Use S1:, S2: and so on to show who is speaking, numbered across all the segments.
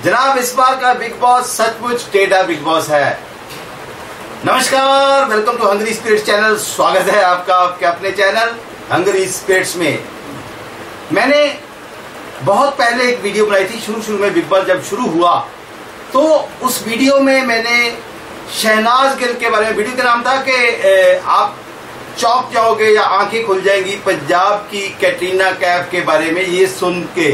S1: जनाब इस बार का बिग बॉस सचमुच टेढ़ा बिग बॉस है। नमस्कार, welcome to Hungry Spirits channel. स्वागत है आपका आपके अपने चैनल हंगरी स्पिरिट्स में। मैंने बहुत पहले एक वीडियो बनाई थी, शुरू में बिग बॉस जब शुरू हुआ तो उस वीडियो में मैंने शहनाज गिल के बारे में, वीडियो का नाम था कि आप चौंक जाओगे या आंखें खुल जाएंगी पंजाब की कैटरीना कैफ के बारे में ये सुन के।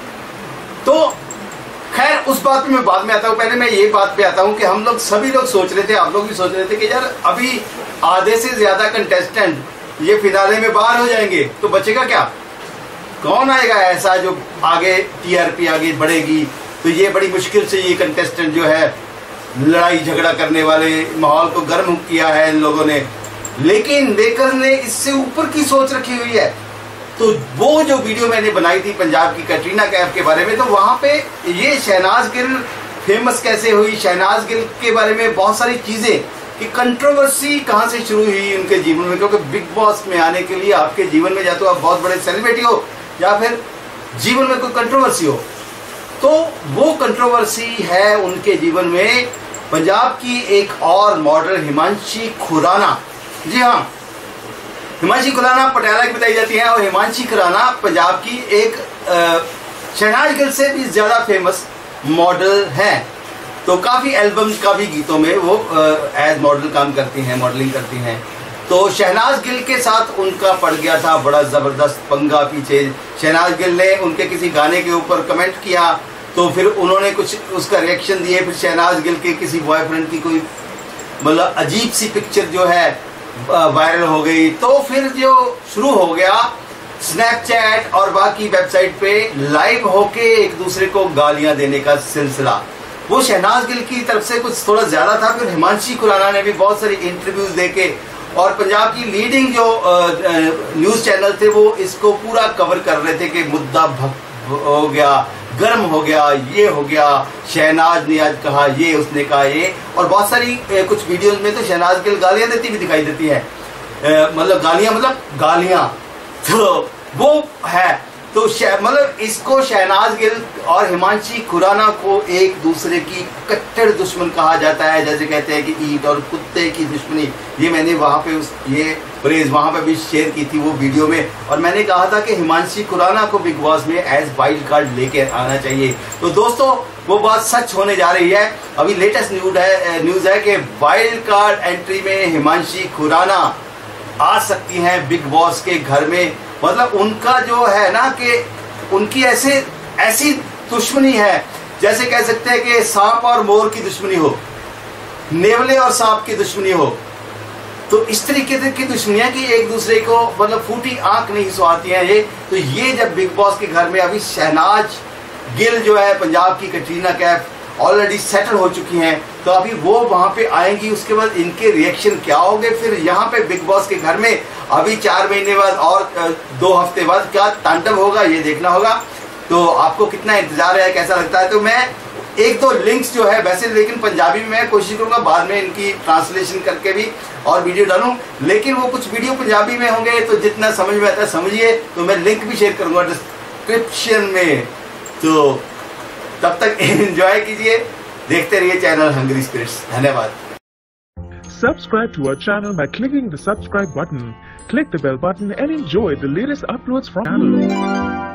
S1: तो खैर उस बात पे मैं बाद में आता हूँ, पहले मैं ये बात पे आता हूँ कि हम लोग सभी लोग सोच रहे थे, आप लोग भी सोच रहे थे कि यार अभी आधे से ज्यादा कंटेस्टेंट ये फिनाले में बाहर हो जाएंगे तो बचेगा क्या, कौन आएगा ऐसा जो आगे टीआरपी आगे बढ़ेगी। तो ये बड़ी मुश्किल से ये कंटेस्टेंट जो है लड़ाई झगड़ा करने वाले माहौल को गर्म किया है इन लोगों ने, लेकिन लेकर ने इससे ऊपर की सोच रखी हुई है। तो वो जो वीडियो मैंने बनाई थी पंजाब की कैटरीना कैफ के बारे में, तो वहां पे ये शहनाज गिल फेमस कैसे हुई, शहनाज गिल के बारे में बहुत सारी चीजें कि कंट्रोवर्सी कहां से शुरू हुई उनके जीवन में, क्योंकि बिग बॉस में आने के लिए आपके जीवन में या तो आप बहुत बड़े सेलिब्रिटी हो या फिर जीवन में कोई कंट्रोवर्सी हो। तो वो कंट्रोवर्सी है उनके जीवन में पंजाब की एक और मॉडल हिमांशी खुराना। जी हाँ, हिमांशी खुराना पटियाला की बताई जाती है और हिमांशी खुराना पंजाब की एक शहनाज गिल से भी ज्यादा फेमस मॉडल हैं। तो काफी एल्बम्स, काफी गीतों में वो एज मॉडल काम करती हैं, मॉडलिंग करती हैं। तो शहनाज गिल के साथ उनका पड़ गया था बड़ा जबरदस्त पंगा पीछे। शहनाज गिल ने उनके किसी गाने के ऊपर कमेंट किया तो फिर उन्होंने कुछ उसका रिएक्शन दिए। फिर शहनाज गिल के किसी बॉयफ्रेंड की कोई मतलब अजीब सी पिक्चर जो है वायरल हो गई। तो फिर जो शुरू हो गया स्नैपचैट और बाकी वेबसाइट पे लाइव होके एक दूसरे को गालियां देने का सिलसिला। वो शहनाज गिल की तरफ से कुछ थोड़ा ज्यादा था। फिर हिमांशी खुराना ने भी बहुत सारी इंटरव्यूज देके और पंजाब की लीडिंग जो न्यूज चैनल थे वो इसको पूरा कवर कर रहे थे कि मुद्दा हो गया, गर्म हो गया, ये हो गया, शहनाज ने आज कहा ये, उसने कहा ये। और बहुत सारी कुछ वीडियोस में तो शहनाज गिल गालियां देती भी दिखाई देती है, मतलब गालियां तो वो है। तो मतलब इसको शहनाज गिल और हिमांशी खुराना को एक दूसरे की कट्टर दुश्मन कहा जाता है। जैसे कहते हैं कि ईंट और कुत्ते की दुश्मनी। ये मैंने वहां पे ये फ्रेज वहां पे भी शेयर की थी वो वीडियो में, और मैंने कहा था कि हिमांशी खुराना को बिग बॉस में एज वाइल्ड कार्ड लेके आना चाहिए। तो दोस्तों वो बात सच होने जा रही है। अभी लेटेस्ट न्यूज है कि वाइल्ड कार्ड एंट्री में हिमांशी खुराना आ सकती हैं बिग बॉस के घर में। मतलब उनका जो है ना कि उनकी ऐसी दुश्मनी है, जैसे कह सकते हैं कि सांप और मोर की दुश्मनी हो, नेवले और सांप की दुश्मनी हो। तो इस तरीके की दुश्मनियां कि एक दूसरे को मतलब फूटी आंख नहीं सुहाती हैं ये। तो ये जब बिग बॉस के घर में अभी शहनाज गिल जो है पंजाब की कैटरीना कैफ ऑलरेडी सेटल हो चुकी हैं, तो अभी वो वहां पे आएंगी, उसके बाद इनके रिएक्शन क्या होंगे। फिर यहाँ पे बिग बॉस के घर में अभी 4 महीने बाद और 2 हफ्ते बाद क्या तांडव होगा ये देखना होगा। तो आपको कितना इंतजार है, कैसा लगता है। तो मैं 1-2 लिंक्स जो है वैसे, लेकिन पंजाबी में मैं कोशिश करूंगा बाद में इनकी ट्रांसलेशन करके भी और वीडियो डालूं, लेकिन वो कुछ वीडियो पंजाबी में होंगे तो जितना समझ में आता है समझिए। तो मैं लिंक भी शेयर करूंगा डिस्क्रिप्शन में। तो तब तक एंजॉय कीजिए, देखते रहिए चैनल हंगरी स्पिरिट्स। धन्यवाद।
S2: Subscribe to our channel by clicking the subscribe button. Click the bell button and enjoy the latest uploads from our channel.